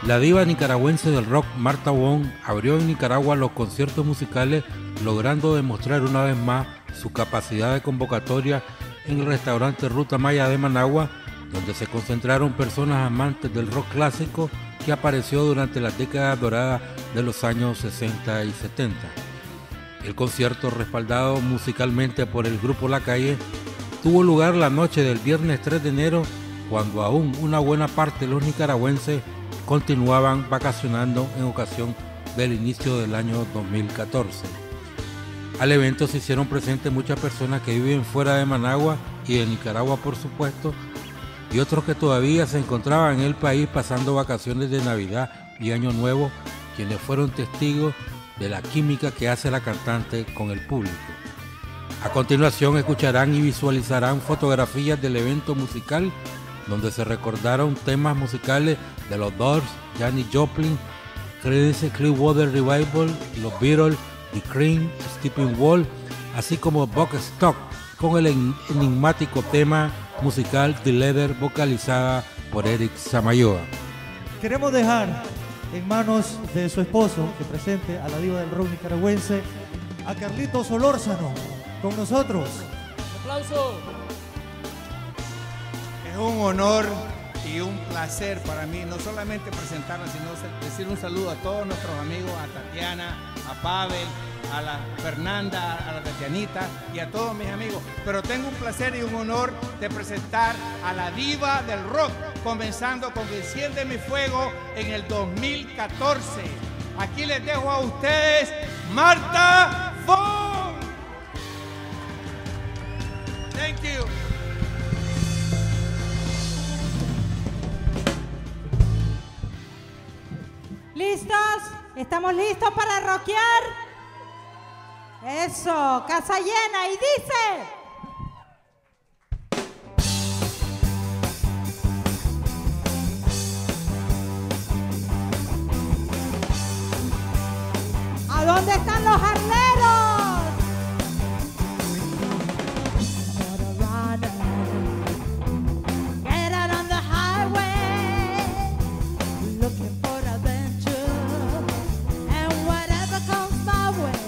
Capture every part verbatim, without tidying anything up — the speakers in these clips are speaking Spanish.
La diva nicaragüense del rock Martha Wong abrió en Nicaragua los conciertos musicales, logrando demostrar una vez más su capacidad de convocatoria en el restaurante Ruta Maya de Managua, donde se concentraron personas amantes del rock clásico que apareció durante las décadas doradas de los años sesenta y setenta. El concierto, respaldado musicalmente por el grupo La Calle, tuvo lugar la noche del viernes tres de enero, cuando aún una buena parte de los nicaragüenses continuaban vacacionando en ocasión del inicio del año dos mil catorce. Al evento se hicieron presentes muchas personas que viven fuera de Managua y de Nicaragua, por supuesto, y otros que todavía se encontraban en el país pasando vacaciones de Navidad y Año Nuevo, quienes fueron testigos de la química que hace la cantante con el público. A continuación escucharán y visualizarán fotografías del evento musical, donde se recordaron temas musicales de los Doors, Janis Joplin, Creedence Clearwater Revival, los Beatles, The Cream, Stephen Wall, así como Buck Stock, con el enigmático tema musical The Leather, vocalizada por Eric Samayoa. Queremos dejar en manos de su esposo, que presente a la diva del rock nicaragüense, a Carlitos Solórzano, con nosotros. ¡Aplauso! Es un honor y un placer para mí, no solamente presentarla, sino decir un saludo a todos nuestros amigos, a Tatiana, a Pavel, a la Fernanda, a la Tatianita y a todos mis amigos. Pero tengo un placer y un honor de presentar a la diva del rock, comenzando con Enciende mi fuego en el dos mil catorce. Aquí les dejo a ustedes Martha Wong. Thank you. ¿Listos? ¿Estamos listos para rockear? Eso, casa llena, y dice... ¿A dónde están los arleros? Get out on the highway, looking for adventure, and whatever comes my way.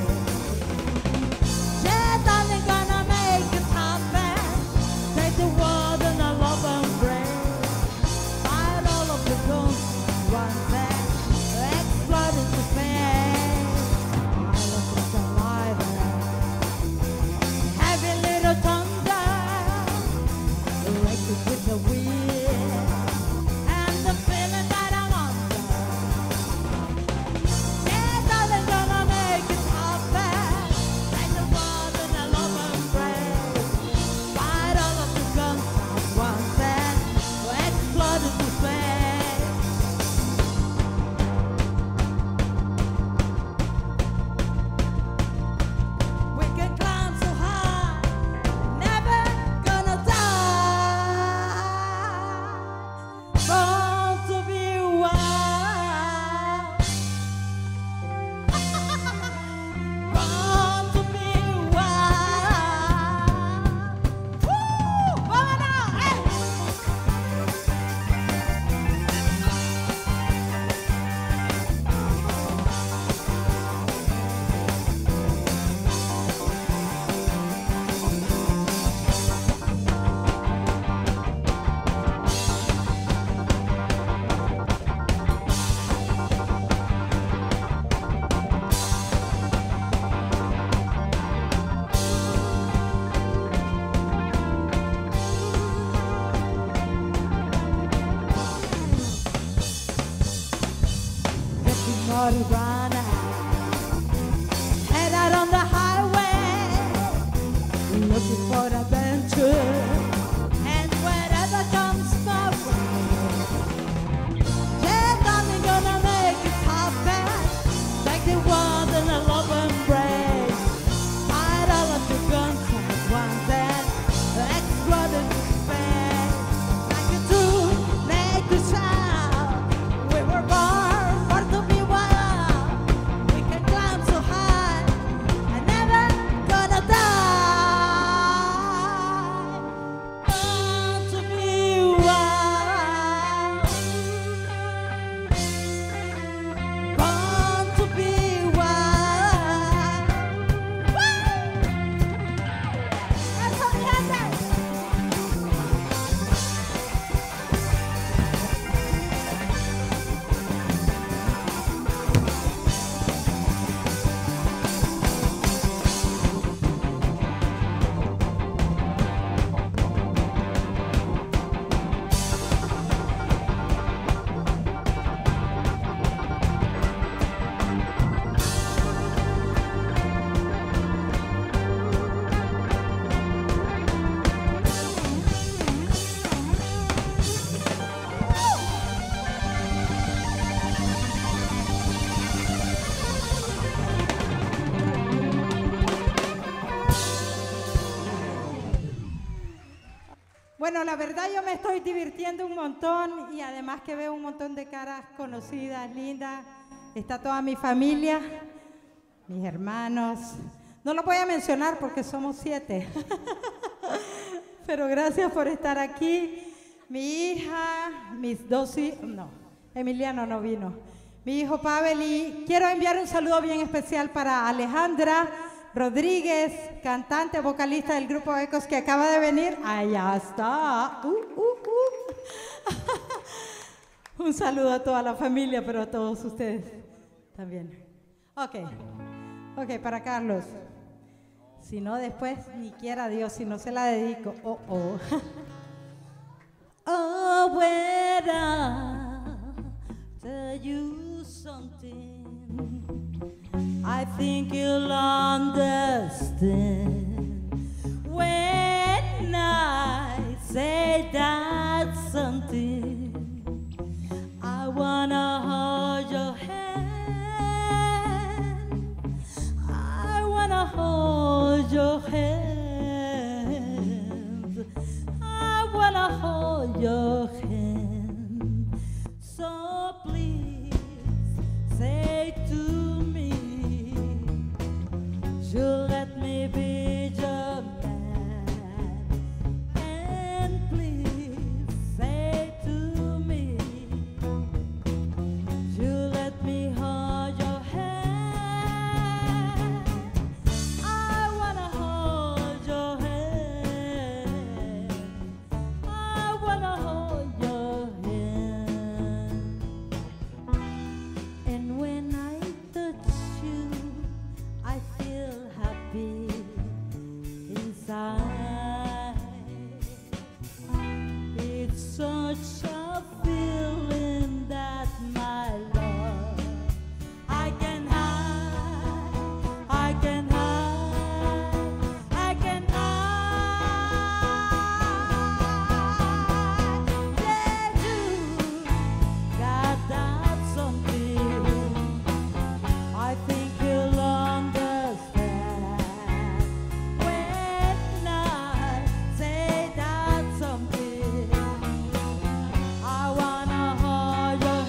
Yeah, darling, gonna make it happen. Take the world in a love embrace. Fight all of the guns, one day, explode into space. I love this alive. Heavy little thunder, racing with the wind, and the feeling that I'm under. Yeah, darling, gonna make it happen. Take the world in a love embrace. Fight all of the guns at once and explode into space. We can climb so high, never gonna die. Born to be wild. Born to be wild. Woo! ¡Vámonos! ¡Eh! Getting more to run out. Head out on the highway, looking for adventure, and wherever comes my way. Yeah, darling, gonna make it happen. Take the world in a love embrace. Fight all of the guns at once and explode into space. Like a true make a sound. We were born for to be wild. Bueno, la verdad yo me estoy divirtiendo un montón y además que veo un montón de caras conocidas, lindas. Está toda mi familia, mis hermanos. No los voy a mencionar porque somos siete. Pero gracias por estar aquí. Mi hija, mis dos hijos, no, Emiliano no vino. Mi hijo Pavel, y quiero enviar un saludo bien especial para Alejandra Rodríguez, cantante, vocalista del grupo Ecos, que acaba de venir. Allá está. Uh, uh, uh. Un saludo a toda la familia, pero a todos ustedes también. Ok, ok, para Carlos. Si no, después ni quiera Dios, si no se la dedico. Oh, oh. Oh, when I tell you something, I think you'll understand when I say that something. I wanna hold your hand. I wanna hold your hand. I wanna hold your hand. So please say to you let me be your man, and please say to me, you let me hold your hand. I wanna hold your hand. I wanna hold your hand. And when I touch you, I feel happy inside. It's such a feeling that my love I can hide, I can hide, I can hide. Yeah, you got that something. I think you'll understand when I say that something. I wanna hold your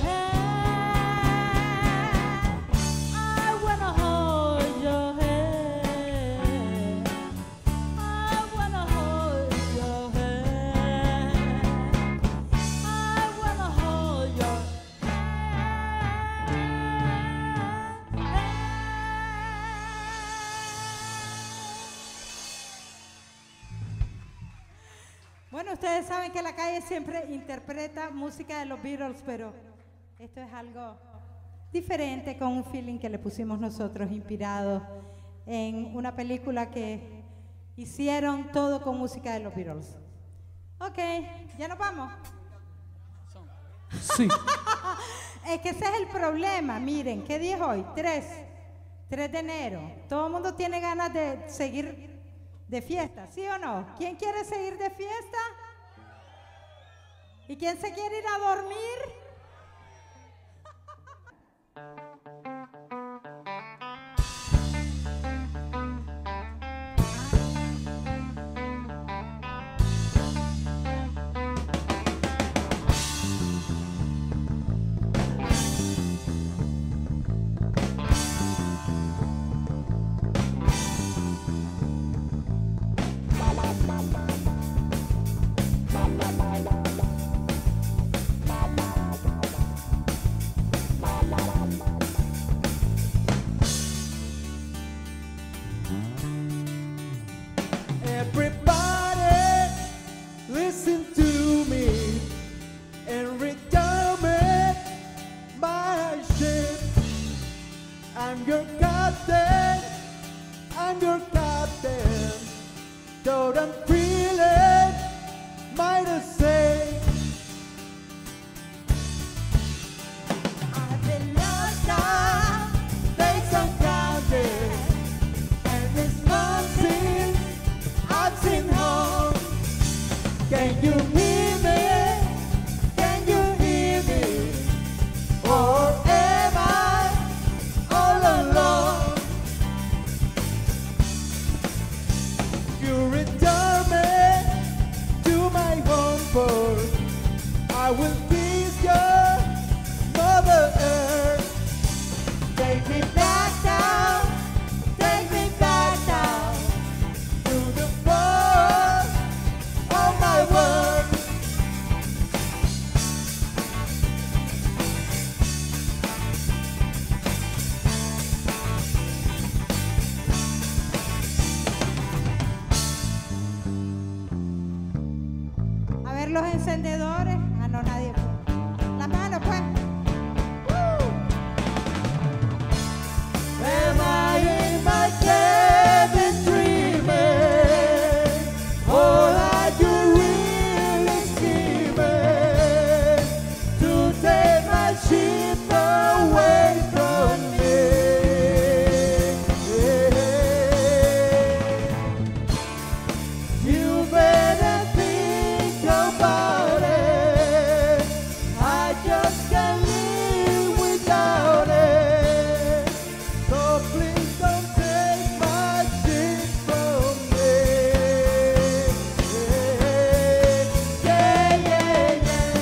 hand. I wanna hold your hand. I wanna hold your hand. I wanna hold your Bueno, ustedes saben que la calle siempre interpreta música de los Beatles, pero esto es algo diferente, con un feeling que le pusimos nosotros, inspirado en una película que hicieron todo con música de los Beatles. Ok, ¿ya nos vamos? Sí. Es que ese es el problema. Miren, ¿qué día es hoy? Tres. tres de enero. Todo el mundo tiene ganas de seguir de fiesta, ¿sí o no? ¿Quién quiere seguir de fiesta? ¿Y quién se quiere ir a dormir? Everybody, listen to me and return my ship. I'm your captain, I'm your captain. Though I'm feeling might the same. I've been lost out, Days uncounted, and Wisconsin, I've seen home. Can you hear me? Can you hear me? Or am I all alone? You return me to my home. ver los encendedores. Ah, no, nadie. Las manos, pues. Am I in my cabin dreaming, or are you really scheming to take my ship away from me? You better think about it. I just can't live without it. So please don't take my shit from me. Yeah, yeah, yeah.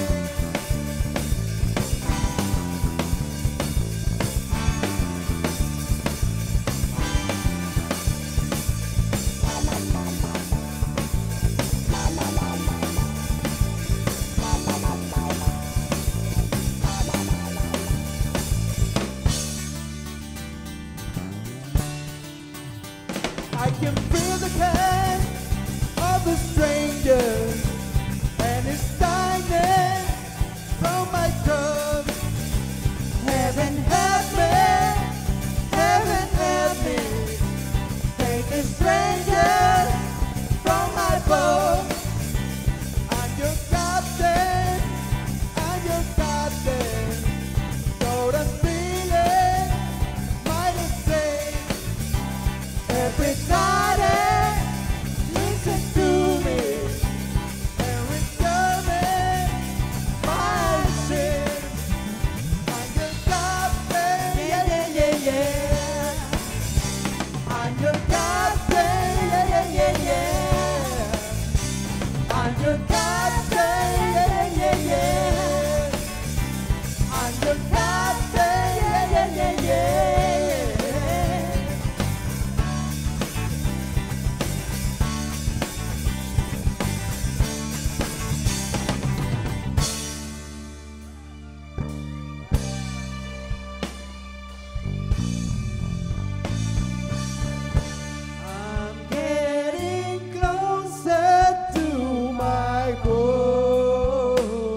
I can feel the pain of a stranger, and it's shining from my tongue. Heaven help me, heaven help me, take a stranger from my bones. I'm your captain, I'm your captain, so the feeling might have saved. Everybody, listen to me and return me my sin. I'm your captain, yeah, yeah, yeah, yeah. I'm your captain, yeah, yeah, yeah, yeah. I'm your captain, yeah, yeah, yeah, yeah. I'm your captain, yeah, yeah, yeah, yeah. I'm getting closer to my goal.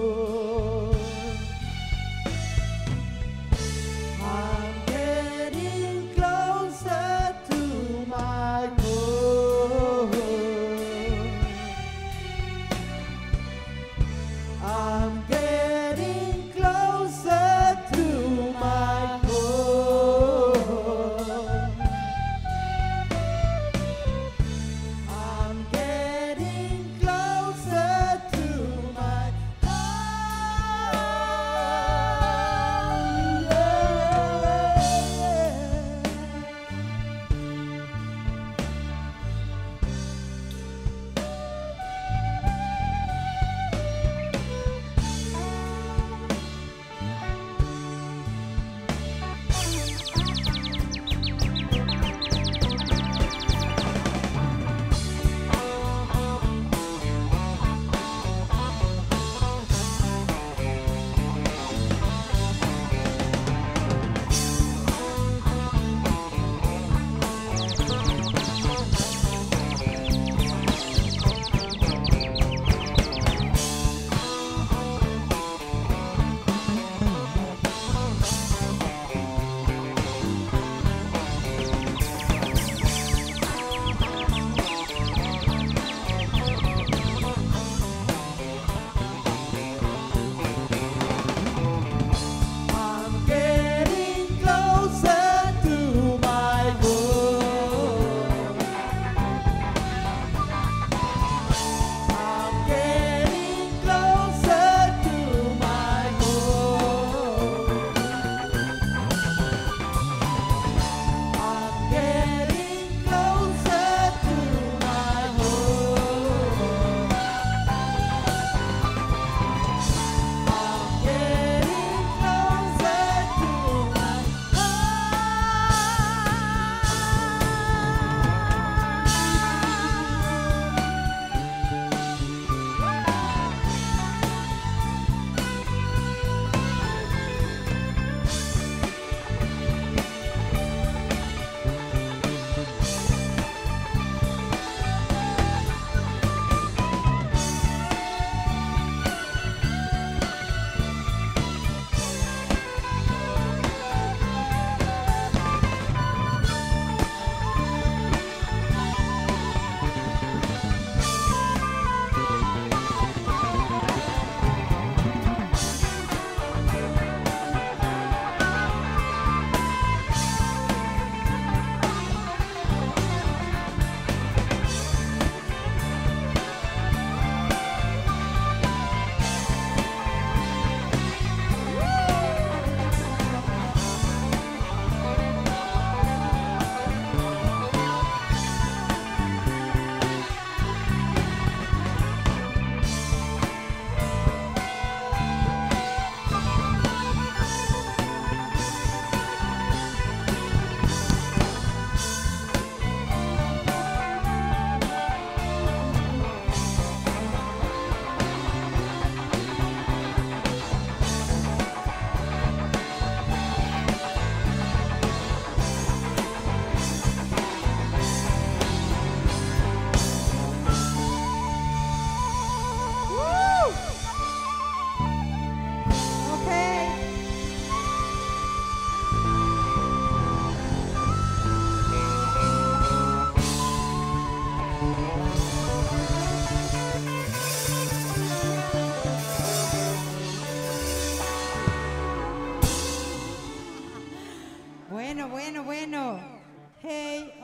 I'm getting closer to my goal. I'm getting closer to my goal. I'm getting closer to my goal.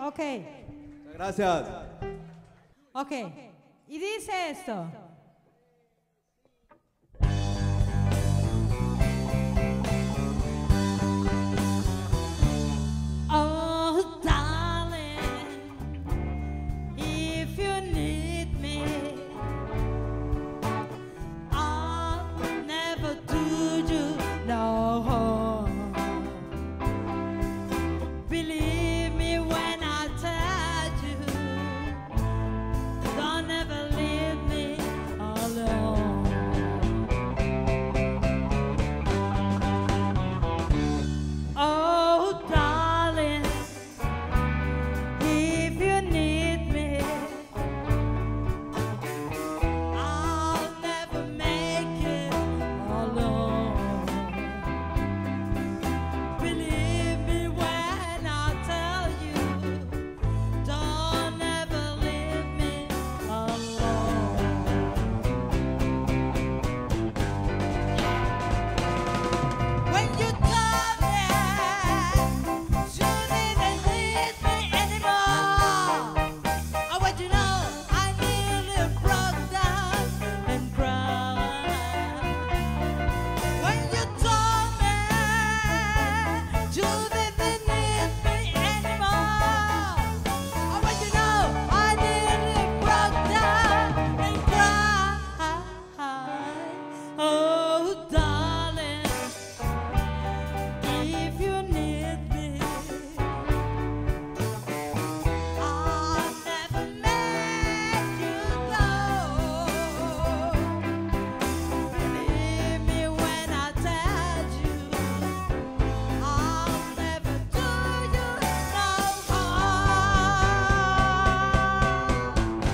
Ok. Muchas gracias. Ok. Y dice esto. Oh, darling, if you need me, I'll never do you no harm. Believe me when I tell you, don't ever leave me alone. Oh, darling, if you need me, I'll never make it alone. Believe me when I tell you, don't ever leave me alone. When you tell me you didn't need me anymore, I want you to know I nearly broke down and cried. When you told me you didn't need me anymore, I want you to know I nearly broke down and cried. Oh, darling, if you need me, I'll never make you go. Believe me when I tell you, I'll never do you no harm.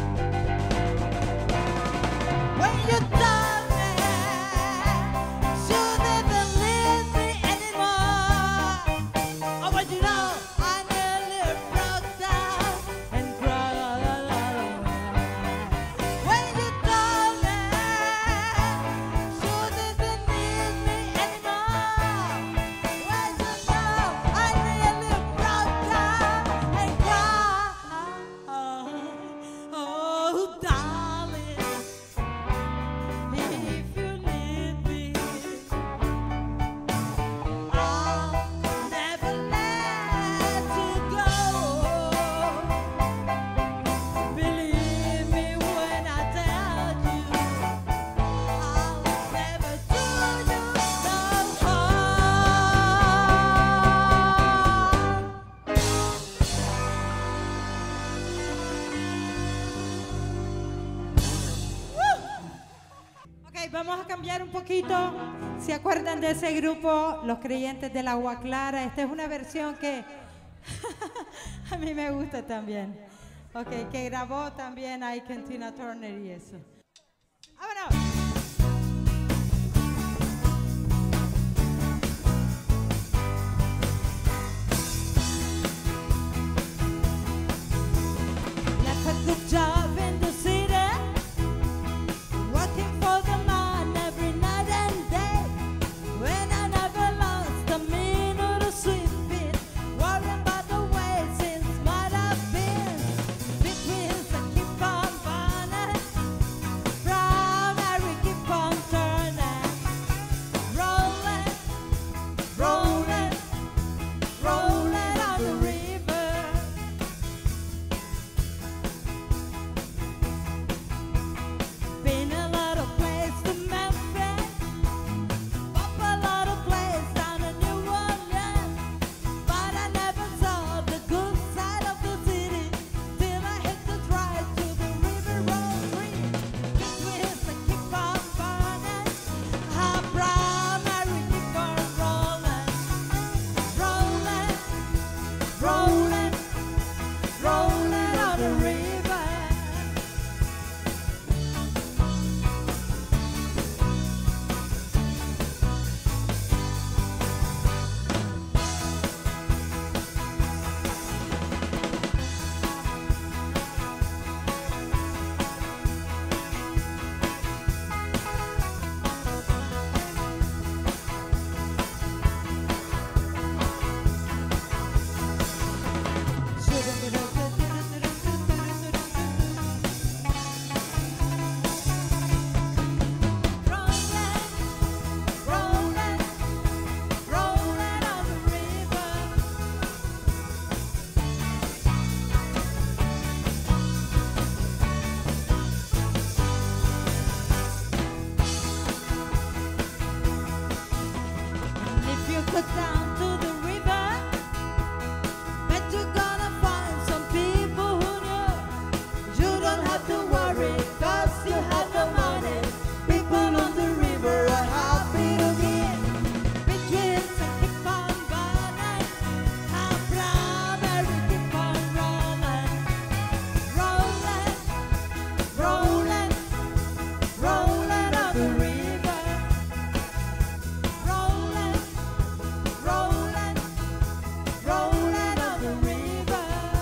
When you told me you didn't need me anymore, I want you to know I nearly broke down and cried. When you told me you didn't need me anymore, when you know I nearly broke down and cried. Oh, darling, if you need me, I'll never let you go. Believe me when I tell you, I'll never do you no harm. Ok, vamos a cambiar un poquito. ¿Se acuerdan de ese grupo, Los Creyentes del Agua Clara? Esta es una versión que a mí me gusta también. Ok, que grabó también Ike and Tina Turner y eso. ¡Vámonos! Left a good job in the city, working for the man every night and day. When I never lost a minute of sweet beat, worrying about the way things might have been. Between I keep on burning, look down to the river, bet you're gonna find some people who know you don't have to worry, cause you have no money. People on the river are happy to give. Between and keep on burning, our brother will keep on rolling, rolling, rolling, rolling on the river, rolling, rolling, rolling on the river.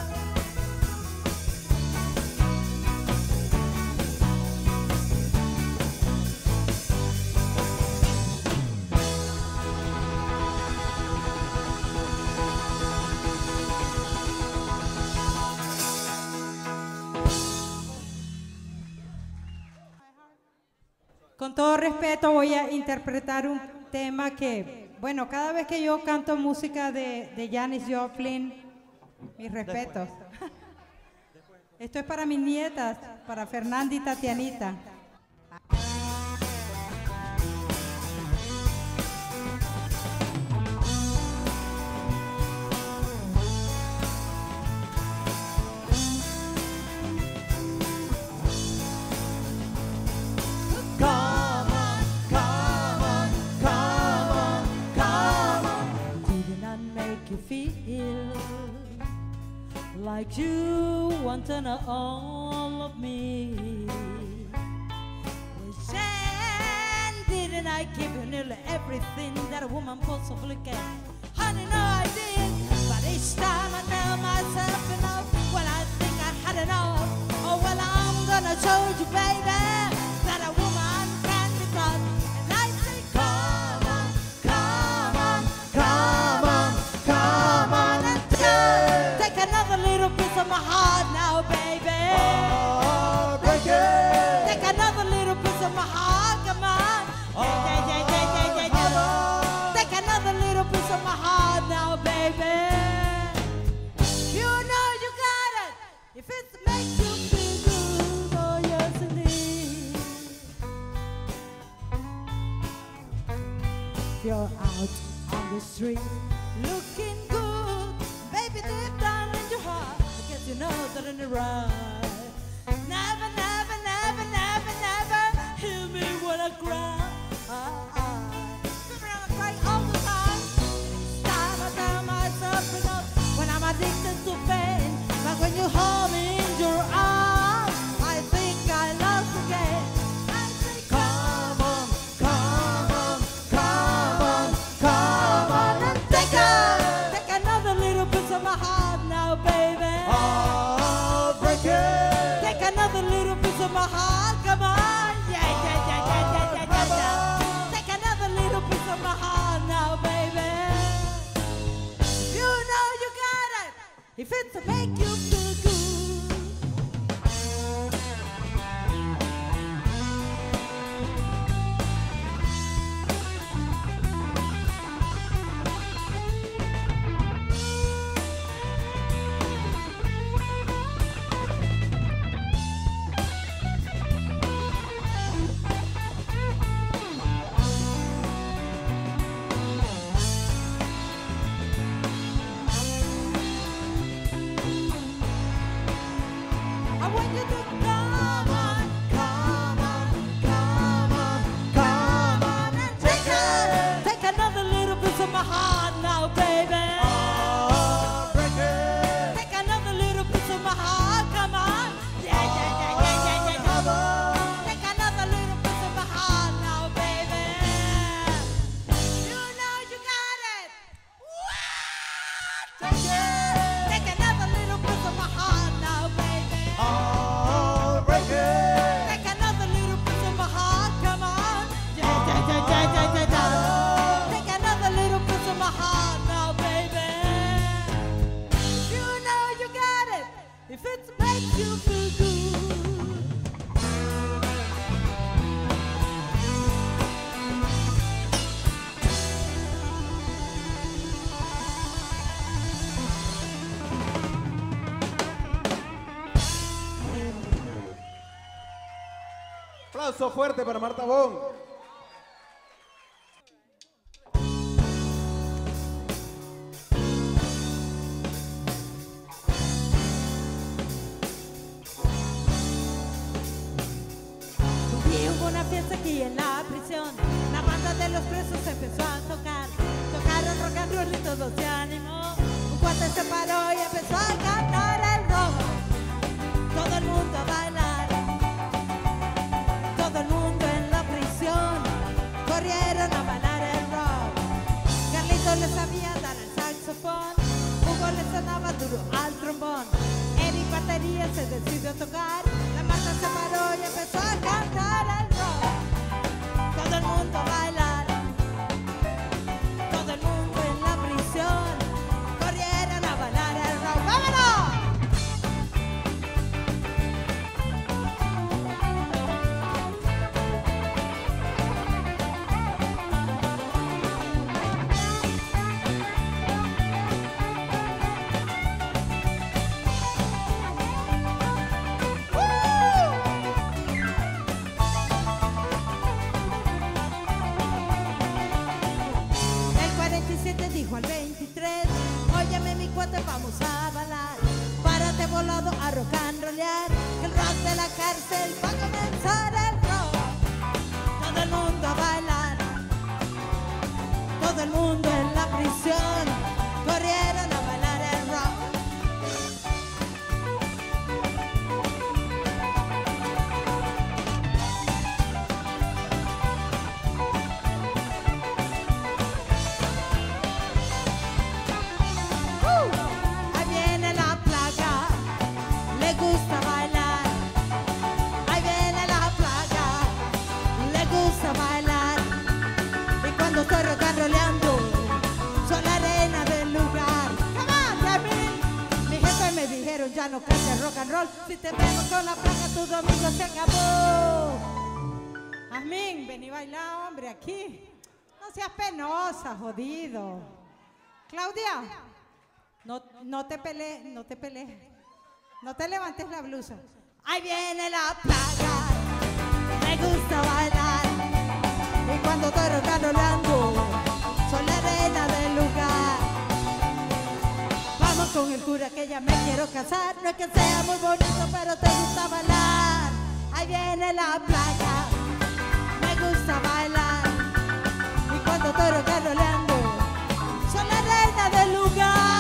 Con todo respeto voy a interpretar un tema que, bueno, cada vez que yo canto música de, de Janis Joplin, mis respetos. Esto es para mis nietas, para Fernanda y Tatianita. Come on, come on, come on, come on. Did not make you feel like you want to know all of me? And didn't I give you nearly everything that a woman possibly can? Honey, no, I did. But each time I tell myself enough, well, I think I had enough. Oh, well, I'm gonna show you, baby, that a woman can be taught. And I say, come on, come on, Come on, come on and take take another little piece of my heart now, baby. oh, break it. Take another little piece of my heart, come on. Yeah, yeah, yeah, yeah, yeah, yeah, Come yeah. on. Take another little piece of my heart now, baby. You know you got it. If it makes you feel good, oh yes indeed. If you're out on the street looking good, baby, deep down in your heart, I guess you know that in the right. Never, never, never, never, never hear me when I cry. Remember I cry all the time. Each time I tell myself enough when I'm addicted to pain. But when you hold me in your arms, I think I lost again. I say, Come on, come on, come on, come on and take it. take another little piece of my heart now, baby. Oh, break it. Take another little piece of my heart, come on. Yeah, yeah, yeah, yeah, yeah, yeah, yeah, yeah. Take another little piece of my heart now, baby. You know you got it. If it's to make you feel good. I want you to come on, come on, come on, come on and take it. Take another little piece of my heart now, baby. Oh, break it. Take another little piece of my heart, come on. Yeah, yeah, yeah, yeah, yeah, yeah, Come yeah. on. Take another little piece of my heart now, baby. You know you got it. What? Take it. Take another little piece of my heart now, baby. Oh, break it. Take another little piece of my heart, come on. Yeah, yeah, yeah, yeah, yeah, yeah, yeah. Take another little piece of my heart now, baby. You know you got it. If it makes you feel good. Aplauso fuerte para Marta Bon. una fiesta aquí en la prisión. La banda de los presos empezó a tocar. Tocaron rock and roll y todo se animó. Un cuate se paró y empezó a cantar el rock. Todo el mundo a bailar. Todo el mundo en la prisión corrieron a bailar el rock. Carlitos le sabía dar el saxofón. Hugo le sonaba duro al trombón. Eric batería se decidió a tocar. La Marta se paró y empezó a cantar el rock. Todo el mundo a bailar. Todo el mundo en la prisión corrieron a bailar el rock. ¡Vámonos! Dijo al veintitrés, óyeme mi cuate, vamos a bailar. Párate volado a rock and rollear, que el rock de la cárcel va a comenzar el rock. Todo el mundo a bailar, todo el mundo en la prisión corrieron a bailar el rock. Estoy rock and rollando, soy la arena del lugar. Come on, Yasmin. Mi jefe me dijeron ya no cantes rock and roll. Si te vemos con la placa tu domingo se acabó. Jazmín, ven y baila, hombre, aquí. No seas penosa, jodido. Claudia, no, no te pelees, no te pelees. No te levantes la blusa. Ahí viene la plaga, me gusta bailar. Y cuando estoy rock and rollando, soy la arena del lugar. Vamos con el cura que ya me quiero casar. No es que sea muy bonito, pero te gusta bailar. Ahí viene la plaga, me gusta bailar. Y cuando estoy rock and rollando, soy la reina del lugar.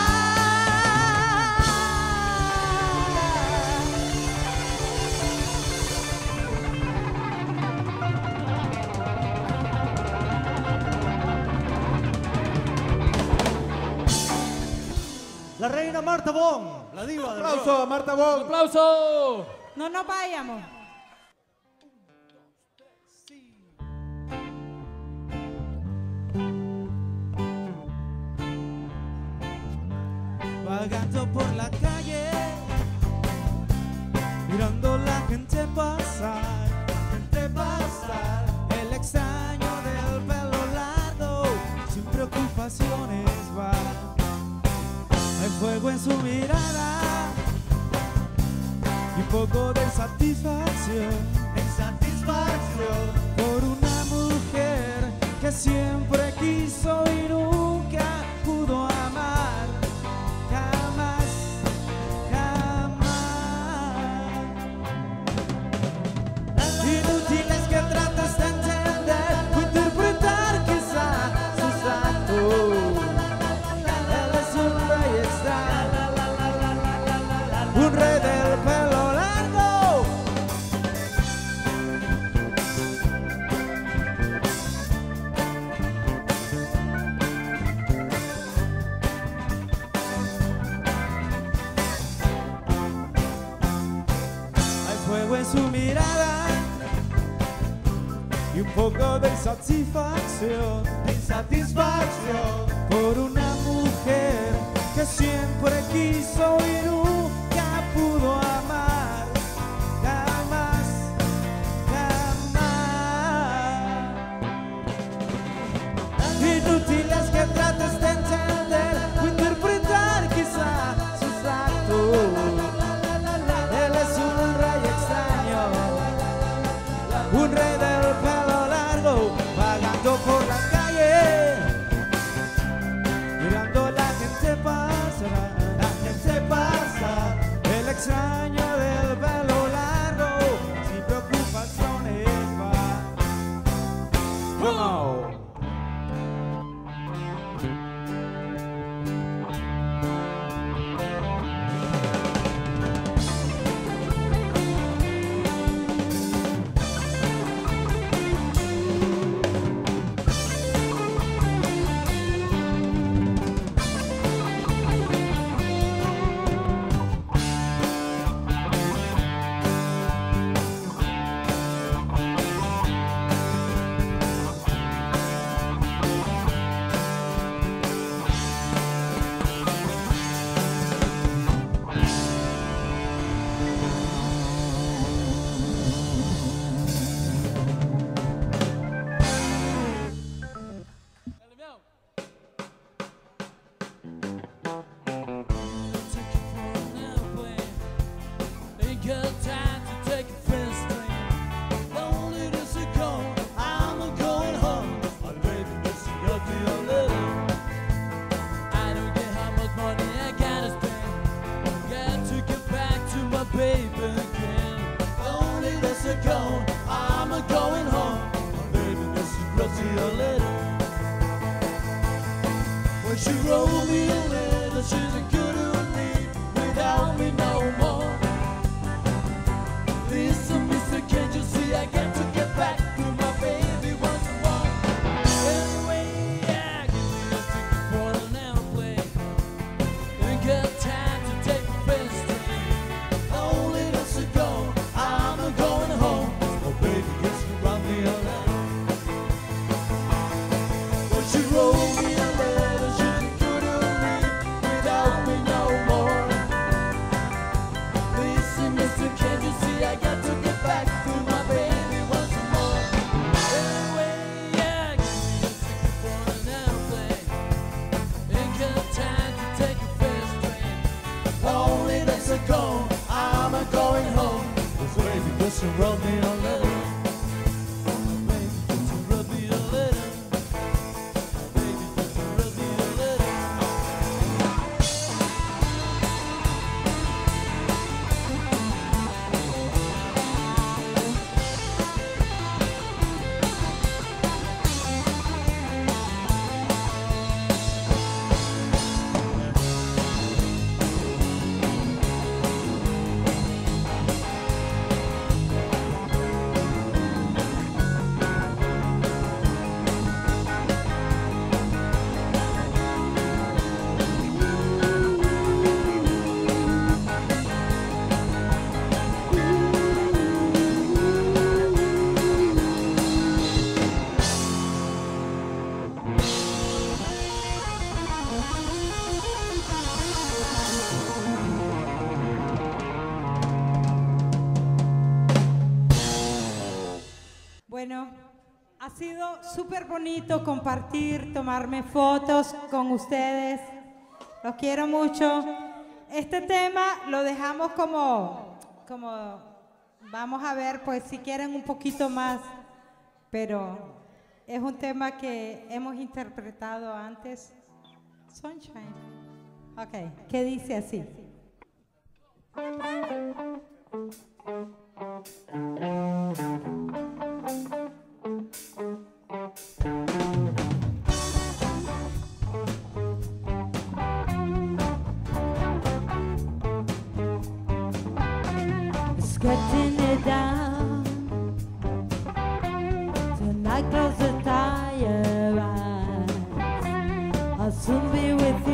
La reina Marta Bon, la diva del rock. ¡Aplauso a Marta Bon! ¡Aplauso! No nos vayamos. Vagando por la calle, mirando la gente pasar, la gente pasar. El extraño del pelo largo, sin preocupaciones va. Hay fuego en su mirada y un poco de satisfacción, de satisfacción por una mujer que siempre quiso y nunca pudo amar, jamás, jamás. Inútil es que trates de entender o interpretar quizá sus actos. Un rey del pelo largo. Hay fuego en su mirada y un poco de insatisfacción, de insatisfacción por una mujer que siempre quiso y nunca pudo amar, jamás, jamás. Inútil es que trates de entender o interpretar quizá sus actos. Él es un rey extraño, un rey del pelo largo, vagando por la calle, mirando la gente pasar, la gente pasa, el extraño de She wrote me a letter, she's a good to me without me no more. Listen, mister, can't you see I got to get back to my baby once more? Anyway, yeah, give me a ticket for an airplane. Ain't got time to take a fast train. Only days ago, I'm a going home. Oh, baby, guess you brought me a letter. Well, she wrote me a letter, she couldn't leave without me no more. Listen, mister, can't you see I got to get back to my baby once more? Anyway, yeah, give me a ticket for an airplane. Ain't got time to take a fast train. Only days ago, I'm a going home. Cause baby, guess you wrote me a letter. Baby, guess you wrote me a letter. Baby, guess you wrote me a letter. Bueno, ha sido súper bonito compartir, tomarme fotos con ustedes. Los quiero mucho. Este tema lo dejamos como, como, vamos a ver, pues si quieren un poquito más, pero es un tema que hemos interpretado antes. Sunshine. Ok, ¿qué dice así? It's getting it down. Tonight close the tire eyes. I'll soon be with you.